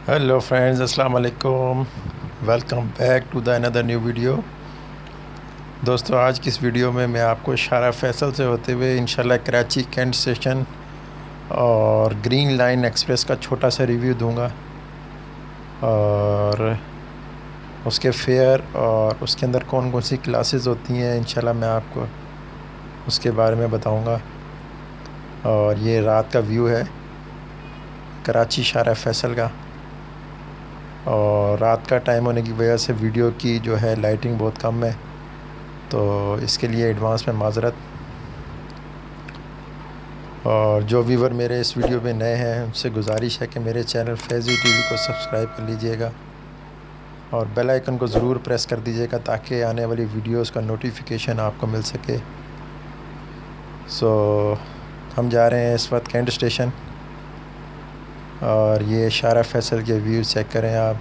Hello friends, अस्सलाम वालेकुम। Welcome back to the another new video. दोस्तों, आज की इस वीडियो में मैं आपको शारा फैसल से होते हुए इंशाल्लाह कराची कैंट स्टेशन और ग्रीन लाइन एक्सप्रेस का छोटा सा रिव्यू दूंगा और उसके फेयर और उसके अंदर कौन कौन सी क्लासेस होती हैं इंशाल्लाह मैं आपको उसके बारे में बताऊंगा। और ये रात का व्यू है कराची शारा फैसल का, और रात का टाइम होने की वजह से वीडियो की जो है लाइटिंग बहुत कम है, तो इसके लिए एडवांस में माज़रत। और जो व्यूवर मेरे इस वीडियो में नए हैं उनसे गुजारिश है कि मेरे चैनल फैज़ी टीवी को सब्सक्राइब कर लीजिएगा और बेल आइकन को ज़रूर प्रेस कर दीजिएगा ताकि आने वाली वीडियोस का नोटिफिकेशन आपको मिल सके। हम जा रहे हैं इस वक्त कैंट स्टेशन और ये शारा फैसल के व्यू चेक करें आप।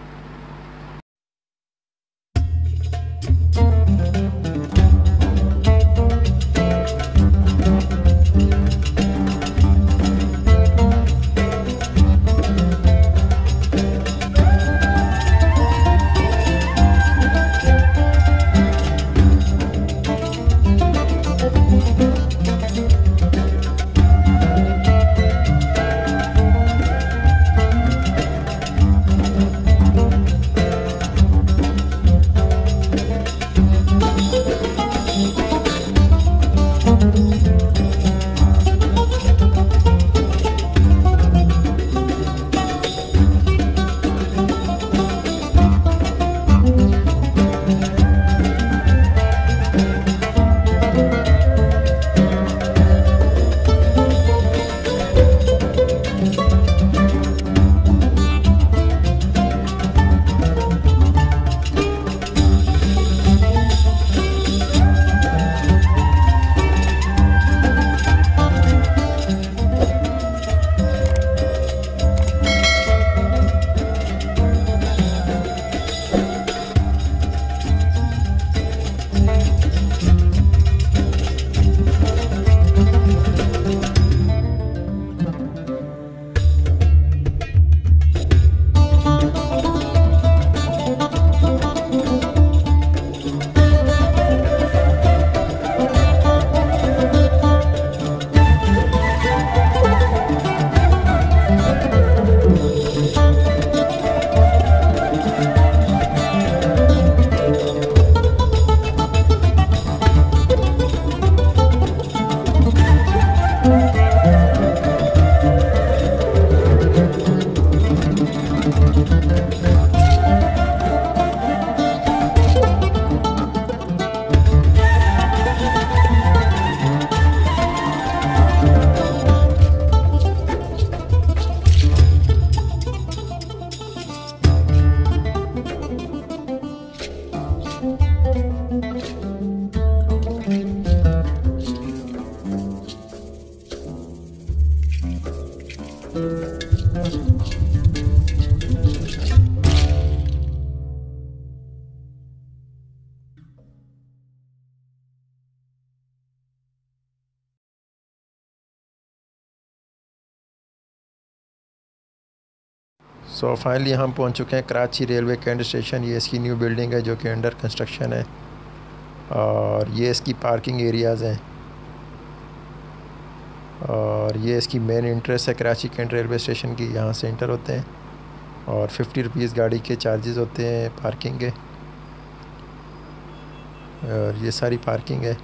फाइनली हम पहुंच चुके हैं कराची रेलवे कैंट स्टेशन। ये इसकी न्यू बिल्डिंग है जो कि अंडर कंस्ट्रक्शन है और ये इसकी पार्किंग एरियाज़ हैं और ये इसकी मेन एंट्रेंस है कराची कैंट रेलवे स्टेशन की। यहाँ से इंटर होते हैं और 50 रुपीज़ गाड़ी के चार्जेस होते हैं पार्किंग के, और ये सारी पार्किंग है।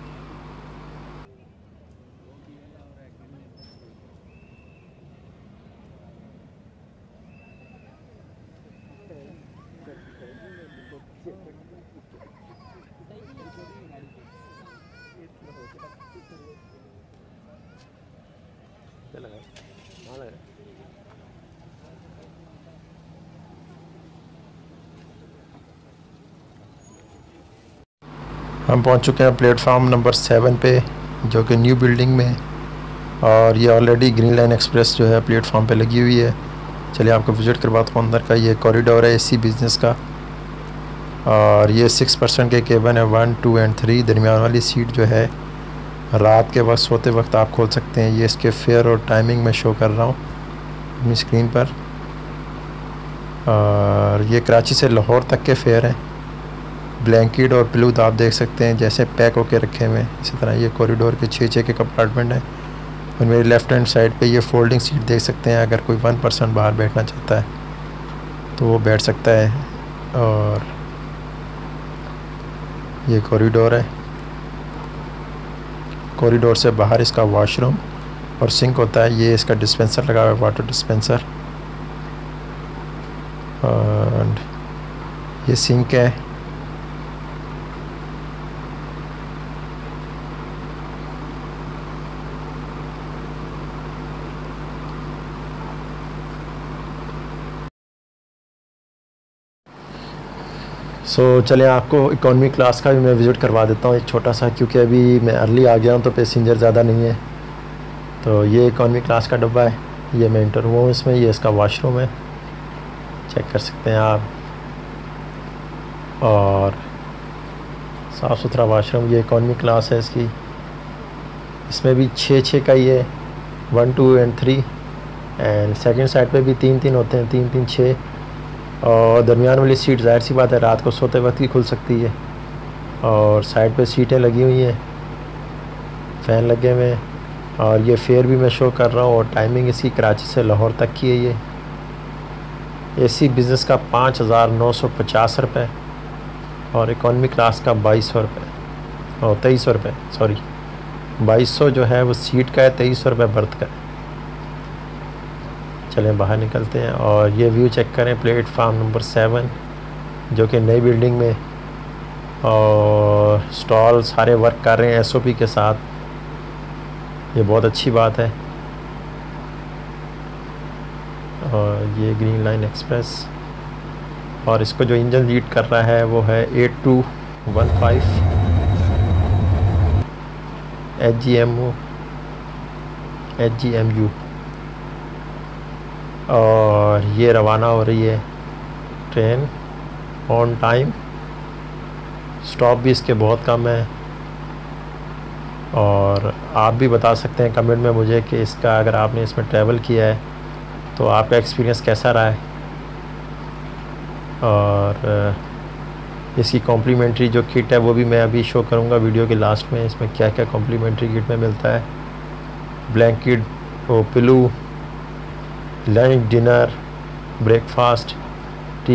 हम पहुंच चुके हैं प्लेटफार्म नंबर 7 पे जो कि न्यू बिल्डिंग में, और ये ऑलरेडी ग्रीन लाइन एक्सप्रेस जो है प्लेटफार्म पे लगी हुई है। चलिए आपको विज़िट करवाता हूँ अंदर का। ये कॉरिडोर है एसी बिज़नेस का और ये 6% के केबन है 1, 2 एंड 3। दरमियान वाली सीट जो है रात के वक्त सोते वक्त आप खोल सकते हैं। ये इसके फेयर और टाइमिंग में शो कर रहा हूँ अपनी स्क्रीन पर। और ये कराची से लाहौर तक के फेयर हैं। ब्लैंकेट और पिलूथ आप देख सकते हैं जैसे पैक होके रखे हुए हैं। इसी तरह ये कॉरिडोर के 6 के कंपार्टमेंट हैं। और मेरे लेफ़्ट हैंड साइड पे ये फोल्डिंग सीट देख सकते हैं। अगर कोई 1 पर्सन बाहर बैठना चाहता है तो वो बैठ सकता है। और ये कॉरिडोर है। कॉरिडोर से बाहर इसका वॉशरूम और सिंक होता है। ये इसका डिस्पेंसर लगा हुआ है, वाटर डिस्पेंसर। और ये सिंक है। चलें आपको इकॉनमी क्लास का भी मैं विज़िट करवा देता हूँ एक छोटा सा, क्योंकि अभी मैं अर्ली आ गया हूँ तो पैसेंजर ज़्यादा नहीं है। तो ये इकॉनमी क्लास का डब्बा है। ये मैं इंटर हुआ हूँ इसमें। ये इसका वॉशरूम है, चेक कर सकते हैं आप। और साफ़ सुथरा वॉशरूम। ये इकॉनमी क्लास है इसकी। इसमें भी 6 का ही है, 1 2 और 3। एंड सेकंड साइड पे भी 3 होते हैं, 3 6। और दरमियान वाली सीट ज़ाहिर सी बात है रात को सोते वक्त ही खुल सकती है। और साइड पे सीटें लगी हुई हैं, फ़ैन लगे हुए हैं। और ये फेयर भी मैं शो कर रहा हूँ। और टाइमिंग इसकी कराची से लाहौर तक की है। ये एसी बिज़नेस का 5,950 रुपये और इकॉनमी क्लास का 2200 रुपये और 2300 रुपये, सॉरी 2200 जो है वो सीट का है, 2300 रुपये बर्थ का है। चलें बाहर निकलते हैं और ये व्यू चेक करें प्लेटफार्म नंबर 7 जो कि नई बिल्डिंग में। और स्टॉल सारे वर्क कर रहे हैं एसओपी के साथ। ये बहुत अच्छी बात है। और ये ग्रीन लाइन एक्सप्रेस। और इसको जो इंजन लीड कर रहा है वो है 8215 HGMU। और ये रवाना हो रही है ट्रेन ऑन टाइम। स्टॉप भी इसके बहुत कम है। और आप भी बता सकते हैं कमेंट में मुझे कि इसका, अगर आपने इसमें ट्रैवल किया है तो आपका एक्सपीरियंस कैसा रहा है। और इसकी कॉम्प्लीमेंट्री जो किट है वो भी मैं अभी शो करूँगा वीडियो के लास्ट में। इसमें क्या क्या कॉम्प्लीमेंट्री किट में मिलता है। Blanket, pillow, lunch, dinner, breakfast, tea,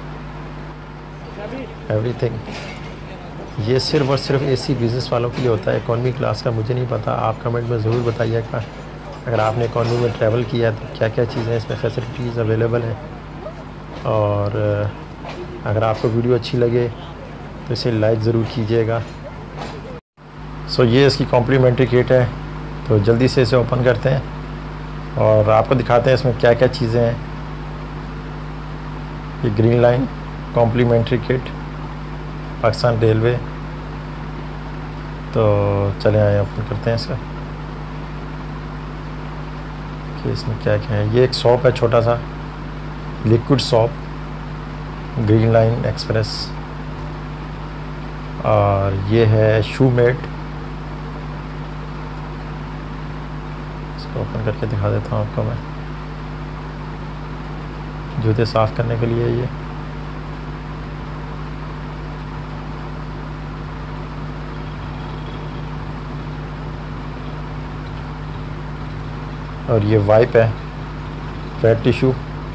everything. ये सिर्फ़ और सिर्फ एसी बिज़नेस वालों के लिए होता है। इकॉनमी क्लास का मुझे नहीं पता, आप कमेंट में ज़रूर बताइएगा अगर आपने इकॉनमी में ट्रैवल किया है तो क्या क्या चीज़ें इसमें फैसिलिटीज़ अवेलेबल हैं। और अगर आपको वीडियो अच्छी लगे तो इसे लाइक ज़रूर कीजिएगा। ये इसकी कॉम्प्लीमेंट्री किट है। तो जल्दी से इसे ओपन करते हैं और आपको दिखाते हैं इसमें क्या क्या चीज़ें हैं। ये Green Line complimentary kit Pakistan railway. तो चले आए ओपन करते हैं इसका कि इसमें क्या क्या है। ये एक सॉप है, छोटा सा liquid soap, Green Line Express. और ये है शू मेट। इसको ओपन करके दिखा देता हूँ आपको मैं। जूते साफ़ करने के लिए ये। और ये वाइप है, वेट टिश्यू।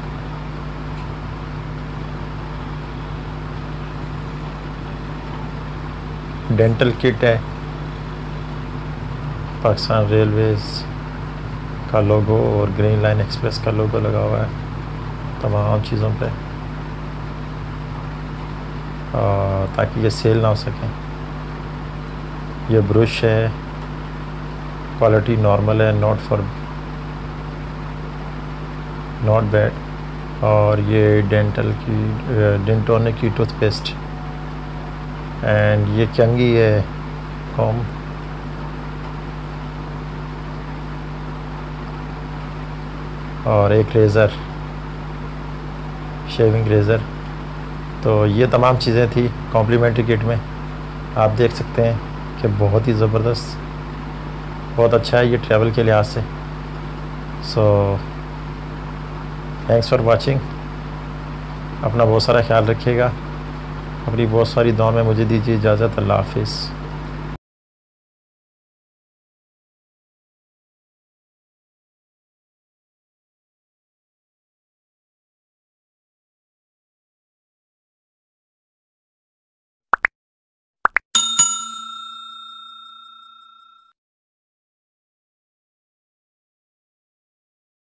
डेंटल किट है, पाकिस्तान रेलवेज़ का लोगो और ग्रीन लाइन एक्सप्रेस का लोगो लगा हुआ है तमाम चीज़ों पे, ताकि ये सेल ना हो सके। ये ब्रश है, क्वालिटी नॉर्मल है, नॉट बैड। और ये डेंटोनिक की टूथपेस्ट। एंड ये कंघी है, कॉम। और एक रेज़र, शेविंग रेज़र। तो ये तमाम चीज़ें थी कॉम्प्लीमेंट्री किट में। आप देख सकते हैं कि बहुत ही ज़बरदस्त, बहुत अच्छा है ये ट्रैवल के लिहाज से। Thanks for watching. अपना बहुत सारा ख्याल रखिएगा। अपनी बहुत सारी दुआ में मुझे दीजिए इजाज़त। अल्लाह हाफिज़।